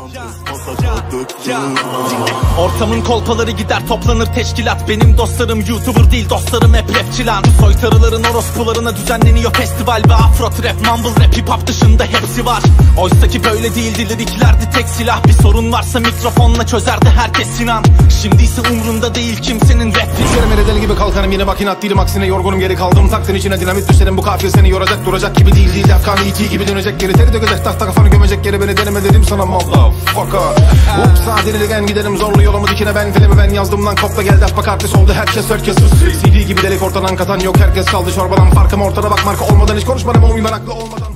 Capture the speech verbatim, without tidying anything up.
Ortamın kolpaları gider toplanır teşkilat. Benim dostlarım YouTuber değil, dostlarım hep rapçi lan. Soytarıların orospularına düzenleniyor festival ve afro trap, mumble rap, hip hop dışında hepsi var. Oysaki böyle değildi, liriklerdi tek silah. Bir sorun varsa mikrofonla çözerdi herkes Sinan. Şimdi ise umrunda değil kimsenin rap. Düşerim deli gibi kalkarım yine, bak inat değilim aksine yorgunum, geri kaldım taktın içine dinamit düşerim. Bu kafir seni yoracak, duracak gibi değil değil. Afgan E T gibi dönecek geri, teri dökecek tahta kafanı gömecek geri. Beni deneme dedim sana motherfucker. Upsa delirgen gidelim zorlu yolumu dikine, ben filmi ben yazdım lan, kopla geldi bak artist oldu herkes herkes. C D gibi delik ortadan katan yok, herkes kaldı çorbadan. Farkım ortada bak, marka olmadan hiç konuşmadım, o uyman aklı olmadan.